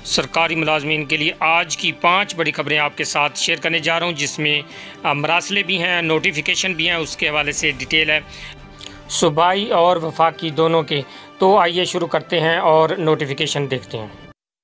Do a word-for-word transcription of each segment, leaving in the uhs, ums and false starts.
सरकारी मुलाजमीन के लिए आज की पाँच बड़ी खबरें आपके साथ शेयर करने जा रहा हूँ, जिसमें मरासले भी हैं, नोटिफिकेशन भी हैं, उसके हवाले से डिटेल है सूबाई और वफाकी दोनों के। तो आइए शुरू करते हैं और नोटिफिकेशन देखते हैं।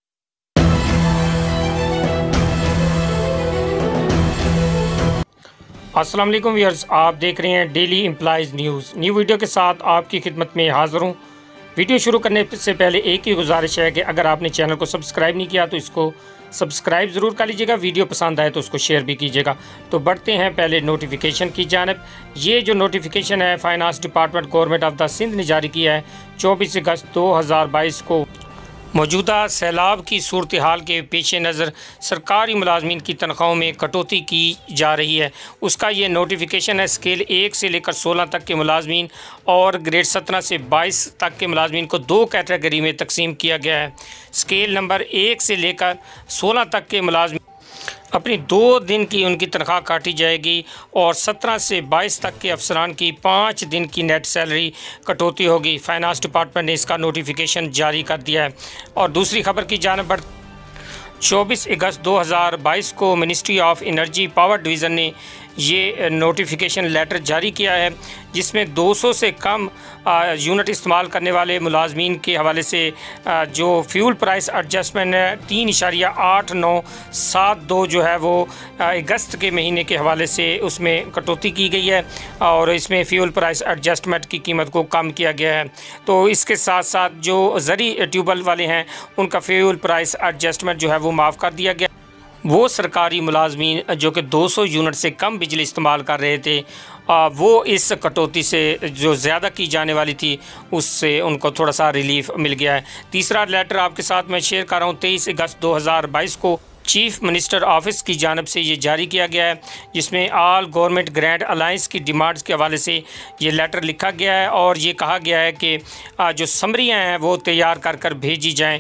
अस्सलाम वालेकुम व्यूअर्स, आप देख रहे हैं daily employees news. New video के साथ आपकी खिदमत में हाज़िर हूँ। वीडियो शुरू करने से पहले एक ही गुजारिश है कि अगर आपने चैनल को सब्सक्राइब नहीं किया तो इसको सब्सक्राइब ज़रूर कर लीजिएगा। वीडियो पसंद आए तो उसको शेयर भी कीजिएगा। तो बढ़ते हैं पहले नोटिफिकेशन की जानिब। ये जो नोटिफिकेशन है finance department government of the Sindh ने जारी किया है चौबीस अगस्त दो हज़ार बाईस को। मौजूदा सैलाब की सूरत हाल के पेश नज़र सरकारी मुलाजमीन की तनख्वाहों में कटौती की जा रही है। उसका ये नोटिफिकेशन है। स्केल एक से लेकर सोलह तक के मुलाजमीन और ग्रेड सत्रह से बाईस तक के मुलाजमीन को दो कैटेगरी में तकसीम किया गया है। स्केल नंबर एक से लेकर सोलह तक के मुलाजमीन अपनी दो दिन की उनकी तनख्वाह काटी जाएगी और सत्रह से बाईस तक के अफसरान की पाँच दिन की नेट सैलरी कटौती होगी। फाइनेंस डिपार्टमेंट ने इसका नोटिफिकेशन जारी कर दिया है। और दूसरी खबर की जानिब बढ़ चौबीस अगस्त दो हज़ार बाईस को ministry of energy power division ने ये नोटिफिकेशन लेटर जारी किया है, जिसमें दो सौ से कम यूनिट इस्तेमाल करने वाले मुलाजमीन के हवाले से आ, जो फ्यूल प्राइस एडजस्टमेंट है तीन इशारिया आठ नौ सात दो जो है वो अगस्त के महीने के हवाले से उसमें कटौती की गई है और इसमें फ्यूल प्राइस एडजस्टमेंट की कीमत को कम किया गया है। तो इसके साथ साथ जो ज़री ट्यूबवेल वाले हैं उनका फ्यूल प्राइस एडजस्टमेंट जो है वो माफ़ कर दिया गया। वो सरकारी मुलाजमीन जो कि दो सौ यूनिट से कम बिजली इस्तेमाल कर रहे थे आ, वो इस कटौती से जो ज़्यादा की जाने वाली थी उससे उनको थोड़ा सा रिलीफ मिल गया है। तीसरा लेटर आपके साथ मैं शेयर कर रहा हूँ। तेईस अगस्त दो हज़ार बाईस को चीफ मिनिस्टर ऑफिस की जानिब से ये जारी किया गया है, जिसमें ऑल गवर्नमेंट ग्रांट अलाइंस की डिमांड्स के हवाले से ये लेटर लिखा गया है और ये कहा गया है कि जो समरियाँ हैं वो तैयार कर कर भेजी जाएँ।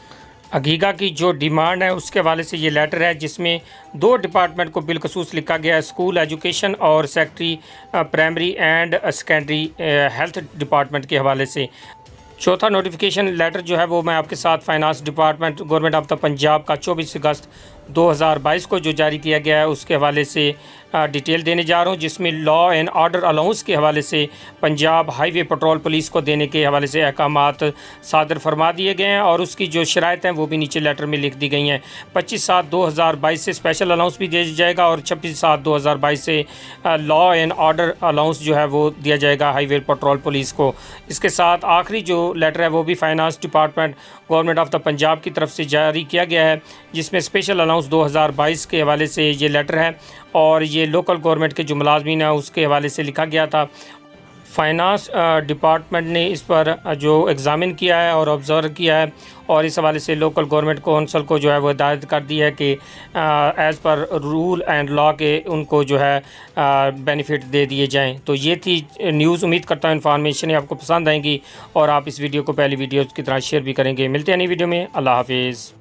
अगीगा की जो डिमांड है उसके हवाले से ये लेटर है, जिसमें दो डिपार्टमेंट को बिलखसूस लिखा गया है, स्कूल एजुकेशन और secretary primary and secondary health department के हवाले से। चौथा नोटिफिकेशन लेटर जो है वो मैं आपके साथ finance department government of the Punjab का चौबीस अगस्त दो हज़ार बाईस को जो जारी किया गया है उसके हवाले से डिटेल देने जा रहा हूँ, जिसमें लॉ एंड ऑर्डर अलाउंस के हवाले से पंजाब हाईवे पेट्रोल पुलिस को देने के हवाले से अहकामात सादर फरमा दिए गए हैं और उसकी जो शराइत हैं वो भी नीचे लेटर में लिख दी गई हैं। पच्चीस सात दो हज़ार बाईस से स्पेशल अलाउंस भी दिया जाएगा और छब्बीस सात दो हज़ार बाईस से लॉ एंड ऑर्डर अलाउंस जो है वो दिया जाएगा हाईवे पेट्रोल पुलिस को। इसके साथ आखिरी जो लेटर है वो भी finance department government of the Punjab की तरफ से जारी किया गया है, जिसमें स्पेशल अलाउंस दो हज़ार बाईस के हवाले से ये लेटर है और ये लोकल गवर्नमेंट के जो मुलाजमीन हैं उसके हवाले से लिखा गया था। फाइनेंस डिपार्टमेंट ने इस पर जो एग्ज़ामिन किया है और ऑब्ज़र्व किया है और इस हवाले से लोकल गवर्नमेंट कौंसल को जो है वो हिदायत कर दी है कि as per rule and law के उनको जो है बेनिफिट दे दिए जाएं। तो ये थी न्यूज़। उम्मीद करता हूँ इन्फॉर्मेशन आपको पसंद आएंगी और आप इस वीडियो को पहली वीडियो की तरह शेयर भी करेंगे। मिलते हैं नई वीडियो में। अल्लाह हाफिज़।